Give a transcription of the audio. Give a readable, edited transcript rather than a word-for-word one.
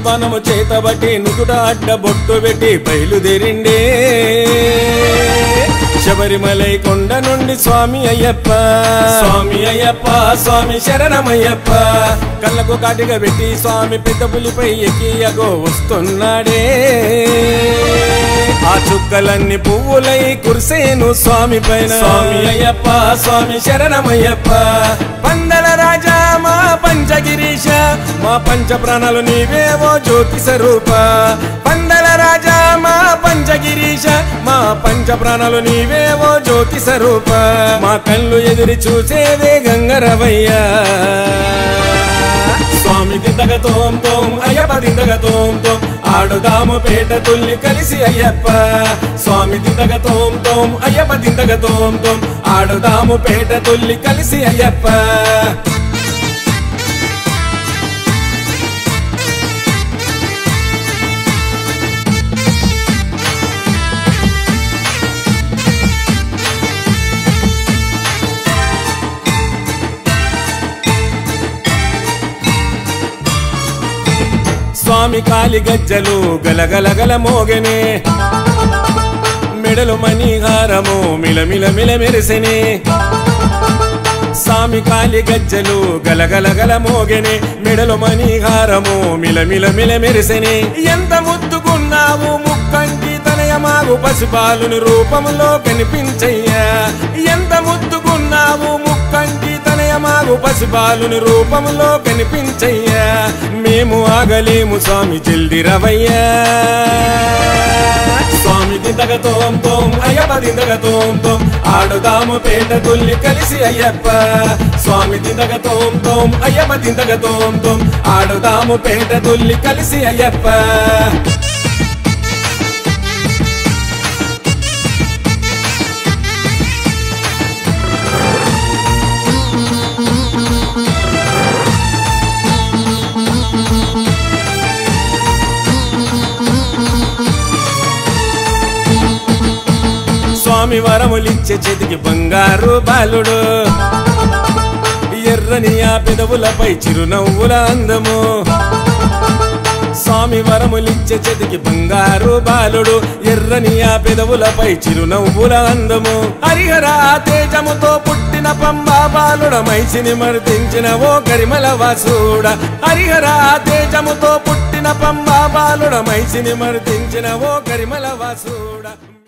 బాణము చేతబట్టి నుదుట అడ్డ బొట్టు పెట్టి బయలుదేరిండే శబరిమలై కొండ నుండి స్వామి అయ్యప్ప స్వామి అయ్యప్ప స్వామి శరణమయ్యప్ప కళ్ళకు కాటిగా పెట్టి స్వామి పెద్ద పులిపై ఎక్కి అగో వస్తున్నాడే ఆ చుక్కలన్నీ పువ్వులై కురిసేను స్వామి పైన స్వామి అయ్యప్ప స్వామి శరణమయ్యప్ప పందల రాజా మా పంచగిరీశ మా పంచ ప్రాణాలు నీవేవో జ్యోతి స్వరూప పందల రాజా మా పంచగిరీశ మా పంచ ప్రాణాలు నీవేవో జ్యోతి స్వరూప మా కళ్ళు ఎదురు చూసేదే గంగరవయ్యా స్వామి దిందగ తోం తోం అయ్యప్ప దిందగ తోం తోం ఆడుదాము పేట తుల్లి కలిసి అయ్యప్ప స్వామి దిందగ తోం తోం అయ్యప్ప దిందగ తోం తోం ఆడుదాము పేట తుల్లి కలిసి అయ్యప్ప స్వామి కాలి గజ్జలు గలగలగల మోగనే మెడలు మణిహారము మిలమిల మిల మెరిసెనే స్వామి కాలి గజ్జలు గలగలగల మోగనే మెడలు మణిహారము మిలమిల మిల మెరిసెనే ఎంత ముద్దుకున్నావు ముక్కంటి తనయమాగు పసిపాలుని రూపంలో కనిపించయ్యా ఎంత ముద్దుకున్నావు ముక్కంటి తనయమాగు పసిపాలుని రూపంలో కనిపించయ్యా మేము ఆగలేము స్వామి జల్ది రవయ్యా స్వామి దిందగ తోం తోం అయ్యప్ప దిందగ తోం తోం ఆడుదాము పేట తుల్లి కలిసి అయ్యప్ప స్వామి దిందగ తోం తోం అయ్యప్ప దిందగ తోం తోం ఆడుదాము పేట తుల్లి కలిసి అయ్యప్ప స్వామి వరములిచ్చే చేతికి బంగారు బాలుడు ఎర్రని ఆ పెదవులపై చిరునవ్వుల అందము స్వామి వరములిచ్చే చేతికి బంగారు బాలుడు ఎర్రని ఆ పెదవులపై చిరునవ్వుల అందము హరిహర తేజముతో పుట్టిన పంబా బాలుడ మైసిని మర్దించిన ఓ కరిమల వాసుడ హరిహర తేజముతో పుట్టిన పంబా బాలుడ మైసిని మర్దించిన ఓ కరిమల వాసుడ